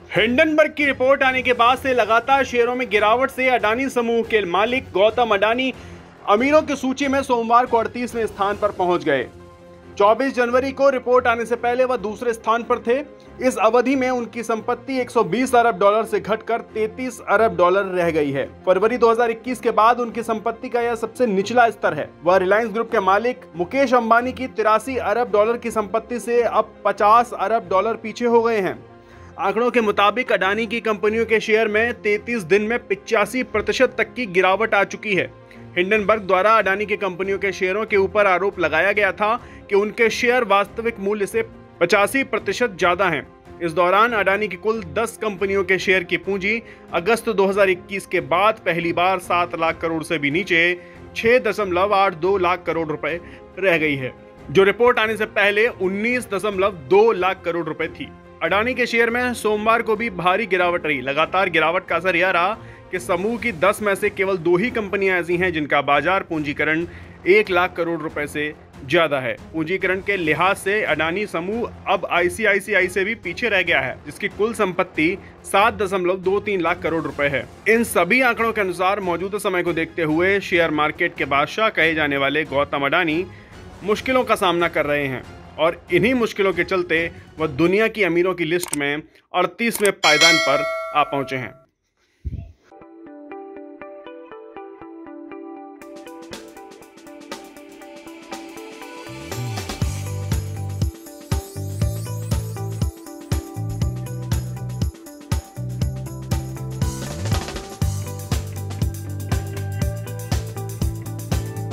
Hindenburg की report आने के बाद से लगातार शेयरों में गिरावट से अडानी समूह के मालिक गौतम अडानी अमीरों की सूची में सोमवार को 38वें स्थान पर पहुंच गए। 24 जनवरी को रिपोर्ट आने से पहले वह दूसरे स्थान पर थे। इस अवधि में उनकी संपत्ति 120 अरब डॉलर से घटकर 33 अरब डॉलर रह गई है। फरवरी 2021 के बाद उनकी संपत्ति का यह सबसे निचला स्तर है। वह रिलायंस ग्रुप के मालिक मुकेश अंबानी की 83 अरब डॉलर की संपत्ति से अब 50 अरब डॉलर पीछे हो गए हैं। आंकड़ों के मुताबिक अडानी की कंपनियों के शेयर में 33 दिन में 85% तक की गिरावट आ चुकी है। हिंडनबर्ग द्वारा अडानी की कंपनियों के शेयरों के ऊपर आरोप लगाया गया था कि उनके शेयर वास्तविक मूल्य से 85% ज्यादा हैं। इस दौरान अडानी की कुल 10 कंपनियों के शेयर की पूंजी अगस्त 2021 के बाद पहली बार 7 लाख करोड़ से भी नीचे 6.82 लाख करोड़ रुपए रह गई है, जो रिपोर्ट आने से पहले 19.2 लाख करोड़ रुपए थी। अडानी के शेयर में सोमवार को भी भारी गिरावट रही। लगातार गिरावट का असर यह रहा कि समूह की 10 में से केवल 2 ही कंपनियां ऐसी हैं जिनका बाजार पूंजीकरण 1 लाख करोड़ रुपए से ज्यादा है। पूंजीकरण के लिहाज से अडानी समूह अब आईसीआईसीआई से भी पीछे रह गया है, जिसकी कुल संपत्ति 7.23 लाख करोड़ रुपए है। इन सभी आंकड़ों के अनुसार मौजूदा समय को देखते हुए शेयर मार्केट के बादशाह कहे जाने वाले गौतम अडानी मुश्किलों का सामना कर रहे हैं और इन्हीं मुश्किलों के चलते वह दुनिया की अमीरों की लिस्ट में 38वें पायदान पर आ पहुंचे हैं।